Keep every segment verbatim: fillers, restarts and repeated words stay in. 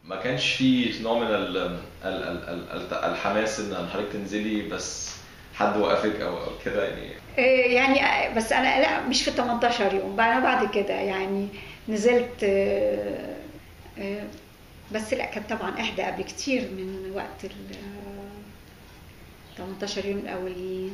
ما كانش في نوع من ال ال ال الحماس ان حضرتك تنزلي بس حد وقفك او او كده يعني؟ يعني بس انا لا مش في تمنتاشر يوم، انا بعد كده يعني نزلت، بس لا كانت طبعا اهدى بكتير من وقت ال تمنتاشر يوم الاولين.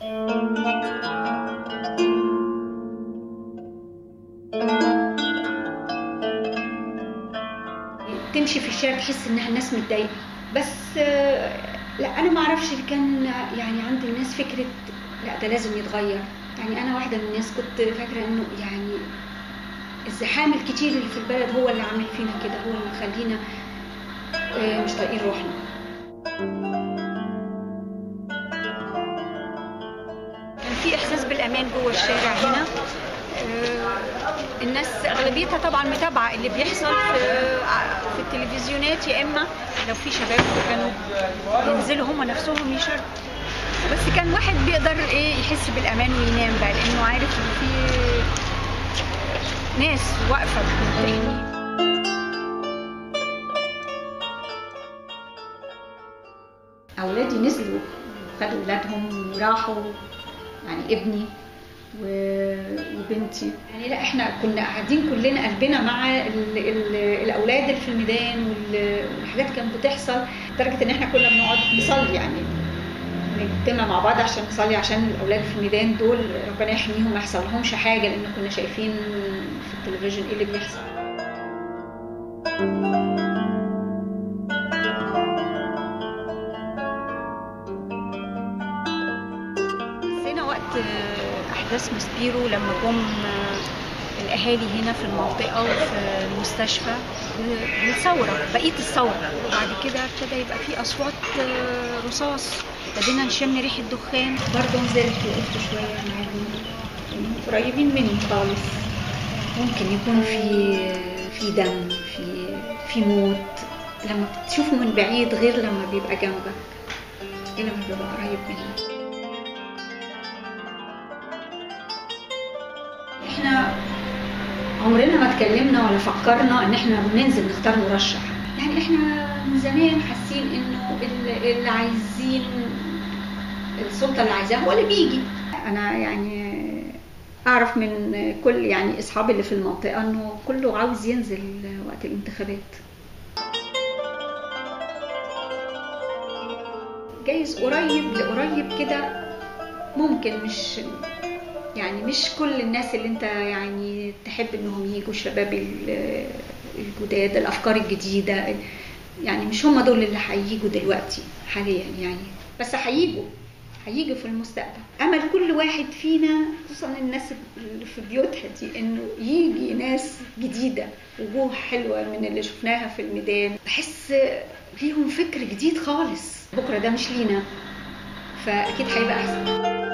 تمشي في الشارع تحس ان الناس متضايقه، بس لا انا ما اعرفش، كان يعني عند الناس فكره لا ده لازم يتغير. يعني انا واحده من الناس كنت فاكره انه يعني الزحام الكتير اللي في البلد هو اللي عامل فينا كده، هو اللي مخلينا مش طايقين روحنا. كان في احساس بالامان جوه الشارع هنا. الناس اغلبيتها طبعا متابعه اللي بيحصل في في التلفزيونات، يا اما لو في شباب كانوا ينزلوا هم نفسهم يشاركوا، بس كان واحد بيقدر ايه يحس بالامان وينام بقى، لانه عارف ان في ناس واقفه بتحميه. اولادي نزلوا خدوا ولادهم وراحوا، يعني ابني وبنتي. يعني لا احنا كنا قاعدين كلنا قلبنا مع ال ال الاولاد اللي في الميدان، والحاجات كانت بتحصل لدرجه ان احنا كنا بنقعد نصلي، يعني نجتمع مع بعض عشان نصلي عشان الاولاد في الميدان دول ربنا يحميهم ما يحصل لهمش حاجه، لان كنا شايفين في التلفزيون ايه اللي بيحصل. حسينا وقت احداث ماسبيرو لما جم الاهالي هنا في المنطقه وفي المستشفى بالثوره، بقيه الثوره، وبعد كده ابتدى يبقى في اصوات رصاص، بدينا نشم ريحه دخان. برضه نزلت وقفت شويه معاهم، قريبين مني خالص. ممكن يكون في في دم، في في موت لما بتشوفه من بعيد غير لما بيبقى جنبك، غير لما بيبقى قريب منك. احنا عمرنا ما اتكلمنا ولا فكرنا ان احنا بننزل نختار مرشح، يعني احنا من زمان حاسين انه اللي عايزين السلطه اللي عايزاها هو اللي بيجي. انا يعني اعرف من كل يعني اصحابي اللي في المنطقه انه كله عاوز ينزل وقت الانتخابات. جايز قريب لقريب كده ممكن، مش يعني مش كل الناس اللي انت يعني تحب انهم يجوا، الشباب الجداد، الافكار الجديده، يعني مش هم دول اللي هيجوا دلوقتي حاليا يعني، بس هيجوا هيجوا في المستقبل. امل كل واحد فينا خصوصا الناس اللي في بيوتها دي انه يجي ناس جديده، وجوه حلوه من اللي شفناها في الميدان، بحس ليهم فكر جديد خالص. بكره ده مش لينا، فاكيد هيبقى احسن.